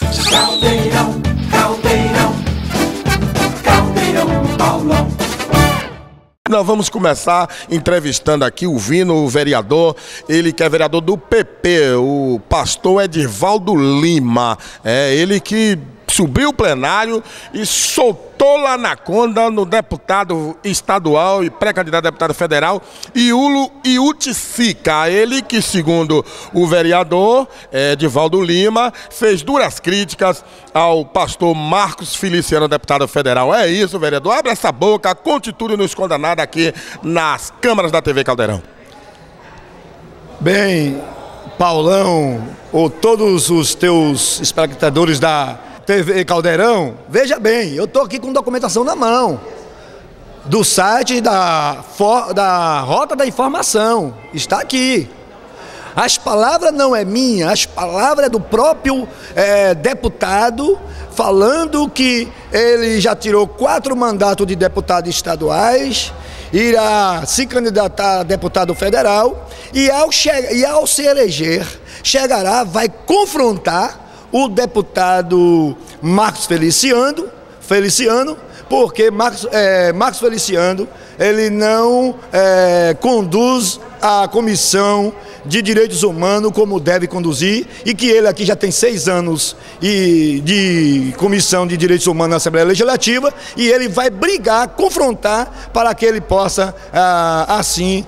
Caldeirão, caldeirão, caldeirão do Paulão. Nós vamos começar entrevistando aqui o Vino, o vereador, ele que é vereador do PP, o pastor Edivaldo Lima. É ele que subiu o plenário e soltou lá na conda no deputado estadual e pré-candidato a deputado federal, Iulo Iuticica. Ele que, segundo o vereador Edivaldo Lima, fez duras críticas ao pastor Marcos Feliciano, deputado federal. É isso, vereador. Abre essa boca, conte tudo e não esconda nada aqui nas câmaras da TV Caldeirão. Bem, Paulão, ou todos os teus espectadores da TV Caldeirão, veja bem, eu estou aqui com documentação na mão do site da Rota da Informação, está aqui. As palavras não é minha, as palavras é do próprio deputado, falando que ele já tirou 4 mandatos de deputados estaduais, irá se candidatar a deputado federal e ao se eleger, vai confrontar o deputado Marcos Feliciano, porque Marcos Feliciano, ele não conduz a Comissão de Direitos Humanos como deve conduzir, e que ele aqui já tem 6 anos de Comissão de Direitos Humanos na Assembleia Legislativa, e ele vai brigar, confrontar, para que ele possa, assim,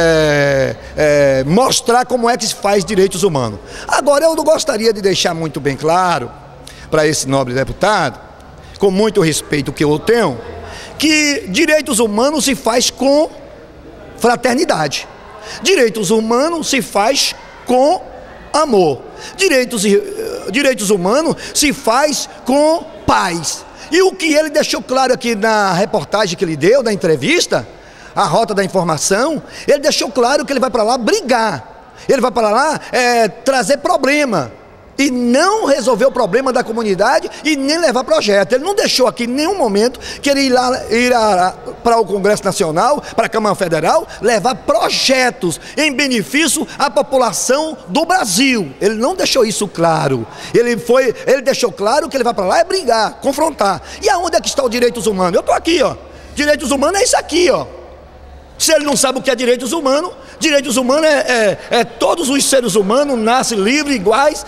mostrar como é que se faz direitos humanos. Agora, eu não gostaria de deixar muito bem claro para esse nobre deputado, com muito respeito que eu tenho, que direitos humanos se faz com fraternidade. Direitos humanos se faz com amor. Direitos humanos se faz com paz. E o que ele deixou claro aqui na reportagem que ele deu, na entrevista, a Rota da Informação, ele deixou claro que ele vai para lá brigar. Ele vai para lá trazer problema. E não resolver o problema da comunidade e nem levar projeto. Ele não deixou aqui em nenhum momento que ele irá para o Congresso Nacional, para a Câmara Federal, levar projetos em benefício à população do Brasil. Ele não deixou isso claro. Ele deixou claro que ele vai para lá brigar, confrontar. E aonde é que está o direitos humanos? Eu estou aqui, ó. Direitos humanos é isso aqui, ó. Se ele não sabe o que é direitos humanos é todos os seres humanos nascem livres, iguais,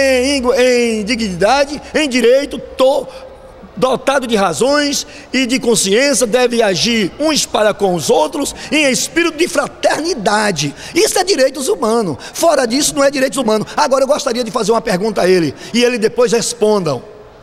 em dignidade, em direito, dotado de razões e de consciência, deve agir uns para com os outros em espírito de fraternidade. Isso é direitos humanos. Fora disso não é direitos humanos. Agora eu gostaria de fazer uma pergunta a ele, e ele depois respondam.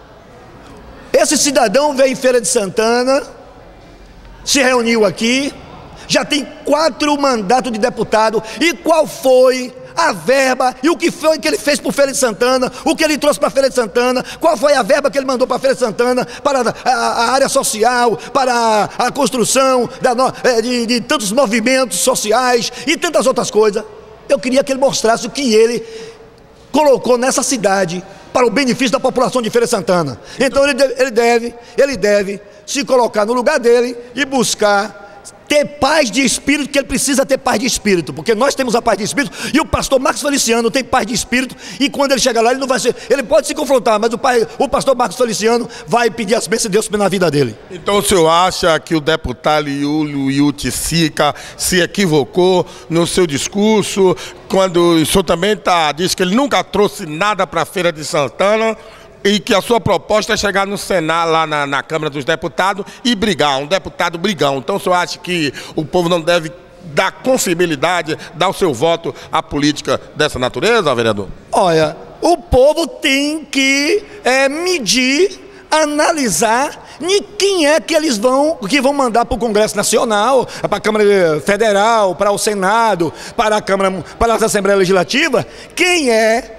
Esse cidadão veio em Feira de Santana, se reuniu aqui, já tem 4 mandatos de deputado, e qual foi a verba, e o que foi que ele fez por Feira de Santana, o que ele trouxe para Feira de Santana, qual foi a verba que ele mandou para Feira de Santana, para a área social, para a construção de tantos movimentos sociais e tantas outras coisas. Eu queria que ele mostrasse o que ele colocou nessa cidade para o benefício da população de Feira de Santana. Então ele deve se colocar no lugar dele e buscar ter paz de espírito, que ele precisa ter paz de espírito, porque nós temos a paz de espírito, e o pastor Marcos Feliciano tem paz de espírito, e quando ele chegar lá, ele pode se confrontar, mas o pastor Marcos Feliciano vai pedir as bênçãos de Deus na vida dele. Então o senhor acha que o deputado Iulo Iuticica se equivocou no seu discurso, quando o senhor também diz que ele nunca trouxe nada para a Feira de Santana, e que a sua proposta é chegar no Senado, lá na Câmara dos Deputados, e brigar, um deputado brigão. Então o senhor acha que o povo não deve dar confiabilidade, dar o seu voto à política dessa natureza, vereador? Olha, o povo tem que medir, analisar quem é que eles vão mandar para o Congresso Nacional, para a Câmara Federal, para o Senado, para a Câmara, para a Assembleia Legislativa, quem é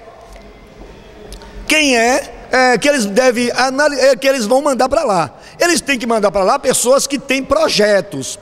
que eles vão mandar para lá. Eles têm que mandar para lá pessoas que têm projetos,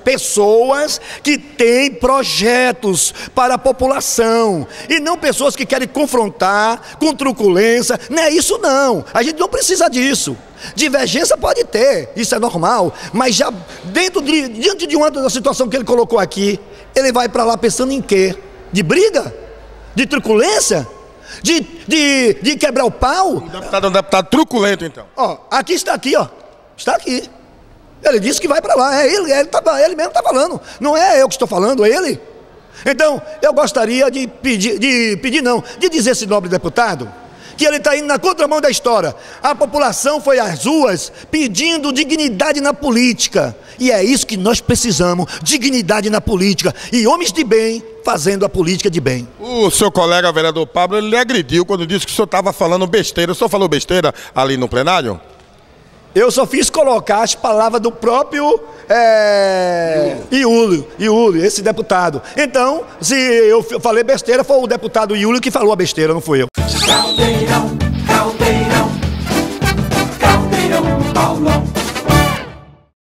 para a população, e não pessoas que querem confrontar com truculência. Não é isso não, a gente não precisa disso. Divergência pode ter, isso é normal, mas já diante de uma situação que ele colocou aqui, ele vai para lá pensando em quê? De briga? De truculência? de quebrar o pau. O deputado é um deputado truculento, então. Ó, aqui está aqui, ó. Está aqui. Ele disse que vai para lá. É ele mesmo está falando. Não é eu que estou falando, é ele. Então, eu gostaria de dizer a esse nobre deputado que ele está indo na contramão da história. A população foi às ruas pedindo dignidade na política. E é isso que nós precisamos, dignidade na política. E homens de bem fazendo a política de bem. O seu colega, vereador Pablo, ele lhe agrediu quando disse que o senhor estava falando besteira. O senhor falou besteira ali no plenário? Eu só fiz colocar as palavras do próprio Iúlio, esse deputado. Então, se eu falei besteira, foi o deputado Iúlio que falou a besteira, não fui eu. Caldeirão, caldeirão.